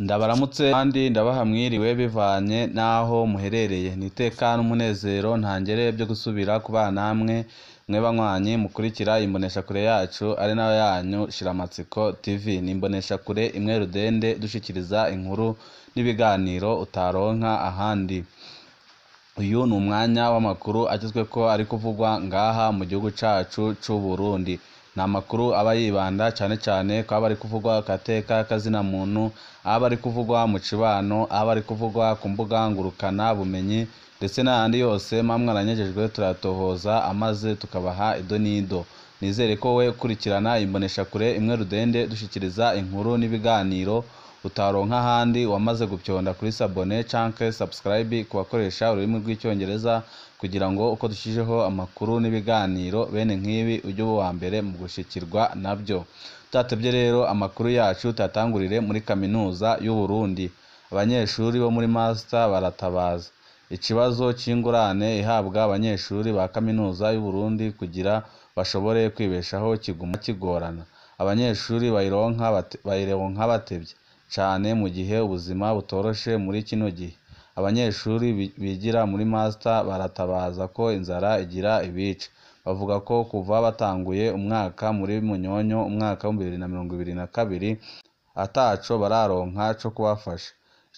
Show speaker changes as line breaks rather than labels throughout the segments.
Ndabaramutse kandi ndabaha mwiriwe bivanye n'aho muherereye. Niteka n'umunezero ntangere byo gusubira kubana namwe mwe banywanyi mukurikira imboneshakure yacu ari nayo yanyu Shiramatsiko TV. Ni imboneshakure imwe rudende dushikiriza inkuru n'ibiganiro utaronka ahandi. Uyu ni umwanya w'amakuru agezweko ari kuvugwa ngaha mu gihugu cacu c'u Burundi. Ni amakuru aba yibanda cyane cyane ko aba ari kuvugwa agateka kazina muntu, aba ari kuvugwa mu cibano, aba ari kuvugwa ku mbuga ngurukana bumenyi ndetse n'ahandi yose mamwe aranyejejwe turatohoza amaze tukabaha ido n'ido. Nizere ko we kurikirana imboneshakure imwe rudende dushikiriza inkuru n'ibiganiro utaronka ahandi wamaze gupyonda kuri sabone canke subscribe ku bakoresha ururimi rw'icyongereza kugira ngo uko dushijeho amakuru n'ibiganiro bene nk'ibi ujye uba wa mbere mu gushikirwa nabyo. Tutatevye rero amakuru yacu tatangurire muri kaminuza y'u Burundi. Abanyeshuri bo muri master baratabaza. Ikibazo c'ingurane ihabwa abanyeshuri ba kaminuza y'u Burundi kugira bashobore kwibeshaho kiguma kigorana. Abanyeshuri bayironka batevye cane mu gihe ubuzima butoroshe muri kino gihe. Abanyeshuri bigira muri master baratabaza ko inzara igira ibice. Bavuga ko kuva batanguye umwaka muri Munyonyo umwaka wa 2022 ataco bararonka co kubafasha.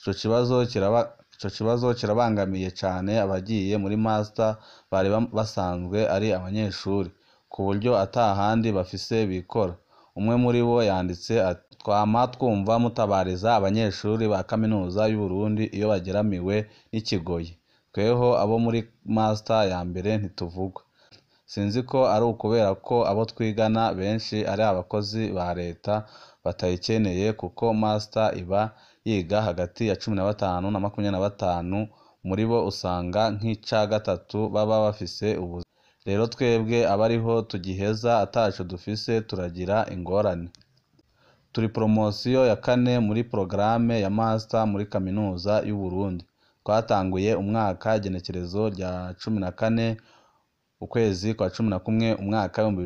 Ico kibazo kirabangamiye cane abagiye muri master bari basanzwe ari abanyeshuri ku buryo atahandi bafise bikora. Umwe muri bo yanditse ati twama twumva mutabariza abanyeshuri ba kaminuza y'u Burundi iyo bageramiwe n'ikigoyi. Tweho abo muri master ya mbere ntituvugwa. Sinzi ko ari ukubera ko abo twigana benshi ari abakozi ba leta batayikeneye kuko master iba yiga hagati ya 15 na 25, muri bo usanga nk'ica gatatu baba bafise ubuzi. Rero twebwe abariho tugiheza ataco dufise turagira ingorane. Turi promosiyo ya 4 muri programme ya master muri kaminuza y'u Burundi. Twatanguye umwaka genekerezo rya 14 ukwezi kwa 11 umwaka wa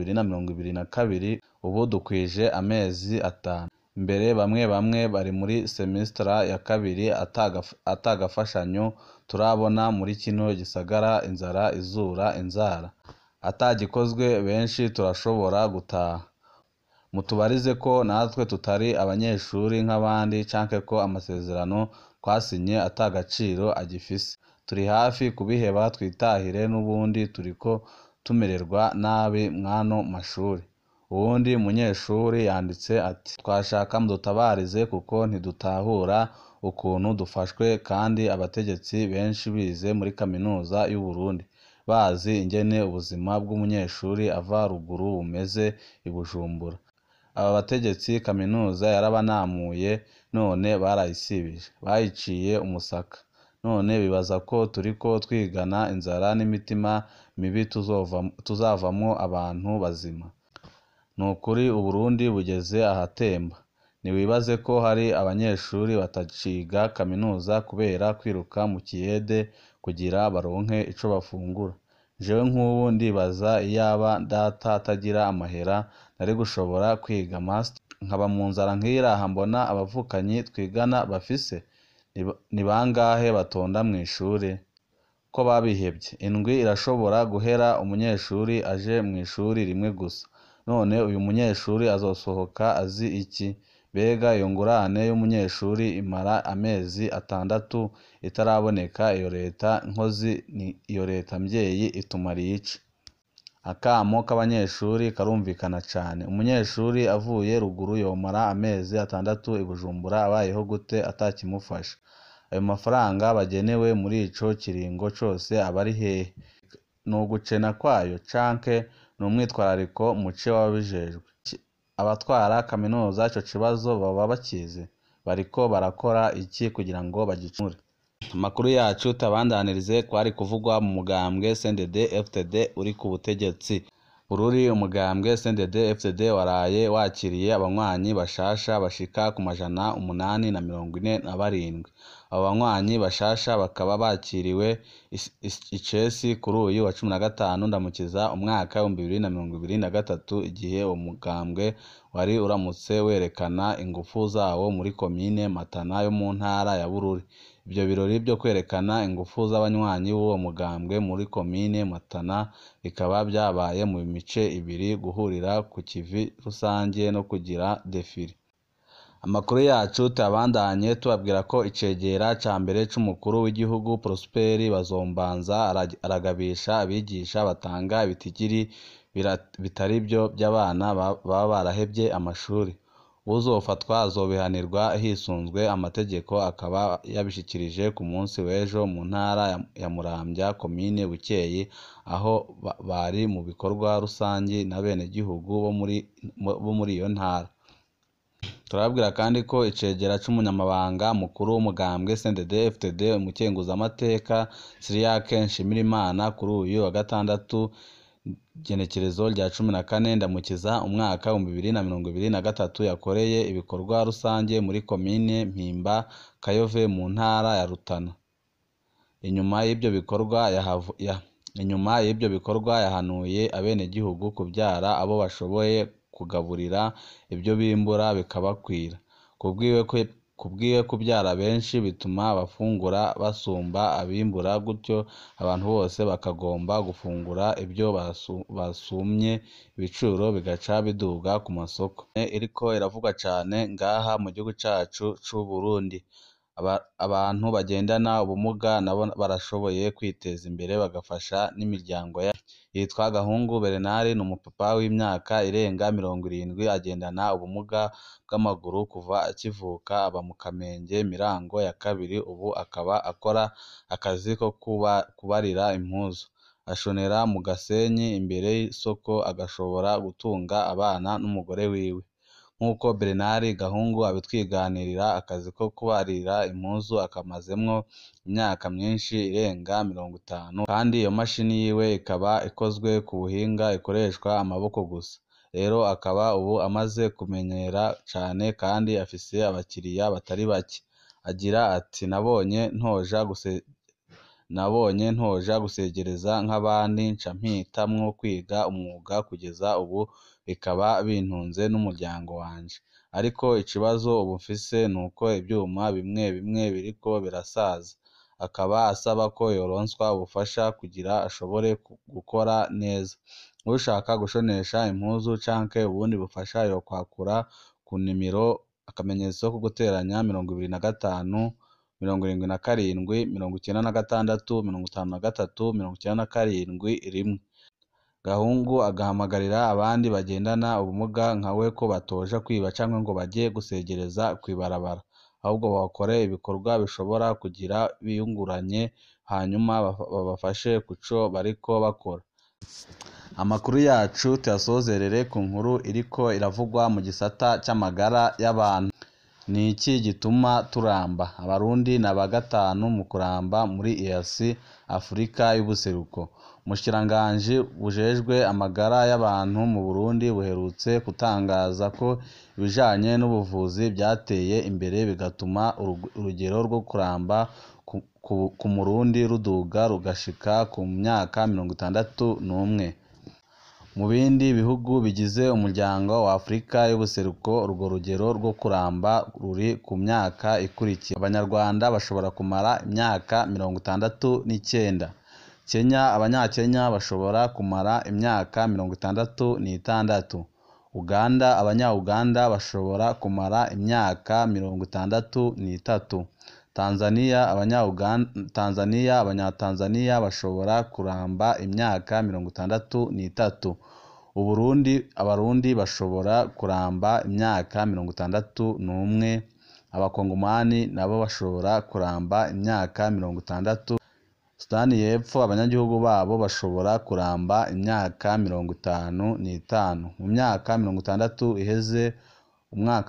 2022. Ubu dukwije amezi 5. Mbere bamwe bari muri semestra ya kabiri atagafashanyo turabona muri kino gisagara, inzara izura inzara. Atagikozwe benshi turashobora gutaha. Mutubarize ko natwe tutari abanyeshuri nk'abandi canke ko amasezerano twasinye atagaciro agifise. Turi hafi kubiheba twitahire n'ubundi turiko tumererwa nabi mwano mashuri. Uwundi munyeshuri yanditse ati twashaka mudutabarize kuko ntidutahura ukuntu dufashwe kandi abategetsi benshi bize muri kaminuza y'u Burundi bazi ingene ubuzima bw'umunyeshuri ava ruguru bumeze i Bujumbura. Aba bategetsi kaminuza yarabanamuye none barayisibije, bayiciye umusaka. None bibaza ko turiko twigana inzara n'imitima mibi tuzavamwo abantu bazima. Nukuri Uburundi bugeze ahatemba. Niwibaze ko hari abanyeshuri bataciga kaminuza kubera kwiruka mu kiyede kugira baronke ico bafungura. Jewe nk'ubu ndibaza iyaba data atagira amahera nari gushobora kwiga master nkaba mu nzara nk'iraha mbona abavukanyi twigana bafise. Ni bangahe batonda mu ishuri ko babihebye. Indwi irashobora guhera umunyeshuri aje mu ishuri rimwe gusa. None uyu munyeshuri azosohoka azi iki? Bega iyo ngurane y'umunyeshuri imara amezi 6 itaraboneka. Iyo leta nkozi ni iyo leta mvyeyi itumariye iki? Akamo k'abanyeshuri karumvikana cane. Umunyeshuri avuye ruguru yomara amezi 6 i Bujumbura abayeho gute atakimufasha? Ayo mafaranga bagenewe muri ico kiringo cose abari hehe? Nugucena kwayo canke n'umwitwarariko muce wabijejwe? Abatwara kaminuza ico kibazo baba bakizi? Bariko barakora iki kugira ngo bagicure? Amakuru yacu tabandanirize kwari kuvugwa mu mugambwe CNDD-FDD uri ku butegetsi. Bururi umugambwe CNDD-FDD waraye wakiriye abanywanyi bashasha bashika ku 847. Abo banywanyi bashasha bakaba bakiriwe icesi kuri uyu wa 15 Ndamukiza umwaka wa 2023, igihe uwo mugambwe wari uramutse werekana ingufu zawo muri komine Matana yo mu ntara ya Bururi. Ibyo birori byo kwerekana ingufu z'abanywanyi b'uwo mugambwe muri komine Matana bikaba byabaye mu mice ibiri: guhurira ku kivi rusange no kugira defile. Amakuru yacu tabandanye tubabwira ko icegera ca mbere c'umukuru w'igihugu Prosper Bazombanza aragabisha abigisha batanga ibitigiri bitari byo by'abana baba barahevye amashuri. Uzofatwa azobihanirwa hisunzwe amategeko, akaba yabishikirije ku munsi w'ejo mu ntara ya Muramvya, komine Bukeye, aho bari mu bikorwa rusangi n'abenegihugu bo muri iyo ntara. Turabwira kandi ko icegera c'umunyamabanga mukuru w'umugambwe CNDD-FDD umukenguzamateka Cyriaque Nshimirimana kuri uyu wa gatandatu genekerezo rya 14 Ndamukiza umwaka wa 2023 yakoreye ibikorwa rusange muri komine Mpimba Kayove mu ntara ya Rutana. Inyuma y'ibyo bikorwa yahanuye abenegihugu kubyara abo bashoboye kugaburira ibyo bimbura bikabakwira. Kubwiwe kubyara benshi bituma abafungura basumba abimbura, gutyo abantu bose bakagomba gufungura ibyo basumye, ibiciro bigaca biduga ku masoko. Iriko iravugwa cane ngaha mu gihugu cacu c'u Burundi. Abantu bagendana ubumuga nabo barashoboye kwiteza imbere bagafasha n'imiryango yabo. Yitwa Gahungu Bernard, ni umupapa w'imyaka irenga 70, agendana ubumuga bw'amaguru kuva akivuka, aba mu Kamenge Mirango ya kabiri. Ubu akaba akora akazi ko kubarira impuzu, ashonera mu Gasenyi imbere y'isoko, agashobora gutunga abana n'umugore wiwe. Nk'uko Bernard Gahungu abitwiganirira, akazi ko kubarira impuzu akamazemwo imyaka myinshi irenga 50, kandi iyo mashini yiwe ikaba ikozwe ku buhinga ikoreshwa amaboko gusa. Rero akaba ubu amaze kumenyera cane kandi afise abakiriya batari bake. Agira ati nabonye ntoja gusegereza nk'abandi, nca mpitamwo kwiga umwuga, kugeza ubu bikaba bintunze n'umuryango wanje. Ariko ikibazo ubu mfise nuko ivyuma bimwe bimwe biriko birasaza. Akaba asaba ko yoronswa ubufasha kugira ashobore gukora neza. Ushaka gushonesha impuzu canke ubundi bufasha yokwakura ku nimero akamenyetso ko guteranya 25 77 96 53 97 1. Gahungu agahamagarira abandi bagendana ubumuga nkawe ko batoja kwiba canke ngo baje gusegereza kwibarabara, ahubwo bakore ibikorwa bishobora kugira biyunguranye, hanyuma babafashe kuco bariko bakora. Amakuru yacu tuyasozerere ku nkuru iriko iravugwa mu gisata c'amagara y'abantu. Ni iki gituma turamba? Abarundi na bagatanu mu kuramba muri EAC Afurika y'ubuseruko. Umushikiranganji bujejwe amagara y'abantu mu Burundi buherutse gutangaza ko ibijanye n'ubuvuzi byateye imbere bigatuma urugero rwo kuramba ku Murundi ruduga rugashika ku myaka 61. Mu bindi bihugu bigize umuryango wa Afurika y'ubuseruko urwo rugero rwo kuramba ruri ku myaka ikurikiye. Abanyarwanda bashobora kumara imyaka 69. Abanyakenya bashobora kumara imyaka 66. Abanya-Uganda bashobora kumara imyaka 63. Abanyatanzania bashobora kuramba imyaka 63. Abarundi bashobora kuramba imyaka 61. Abakongomani nabo bashobora kuramba imyaka 60. Sudani y'Epfo abanyagihugu babo bashobora kuramba imyaka 55. Mu myaka 60 iheze, umwaka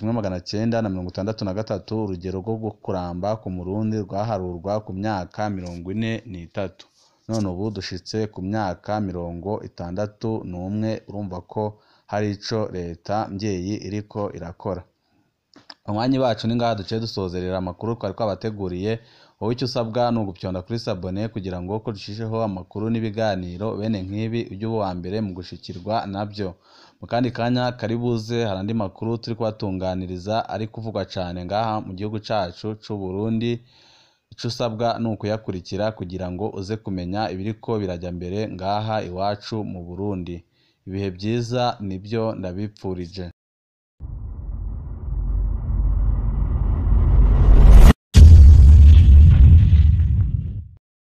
w'1963, urugero rwo kuramba ku Murundi rwaharurwa ku myaka 43. none ubu dushitse ku myaka 61. Urumva ko hari ico leta mvyeyi iriko irakora. Abanywanyi bacu ni ngaha duciye dusozerera amakuru twari twabateguriye. Wowe icyo usabwa ni ugupyonda kuri sabone kugira ngo ko dushijeho amakuru n'ibiganiro bene nk'ibi ujye uba uwa mbere mu gushikirwa nabyo. Mu kandi kanya karibuze hari andi makuru turi kubatunganiriza ari kuvugwa cyane ngaha mu gihugu cacu c'u Burundi. Icyo usabwa ni ukuyakurikira kugira ngo uze kumenya ibiriko birajya mbere ngaha iwacu mu Burundi. Ibihe byiza nibyo ndabipfurije.